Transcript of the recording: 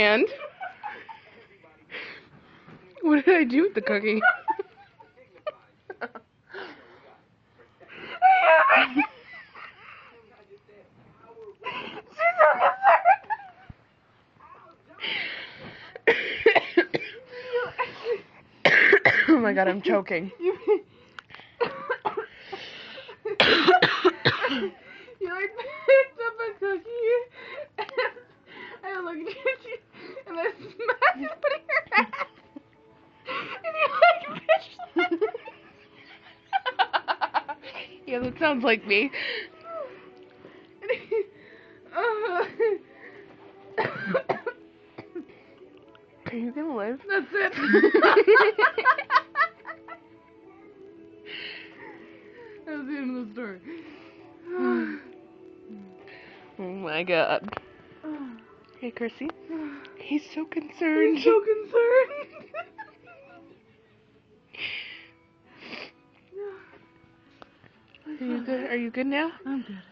And what did I do with the cookie? Oh my god, I'm choking. You like picked up a cookie and I looked at you and then smacked it in your hand and you like fished Yeah, that sounds like me. Are you gonna live? That's it. That was the end of the story. Oh my god. Hey, Chrissy. He's so concerned. He's so concerned. Are you good? Are you good now? I'm good.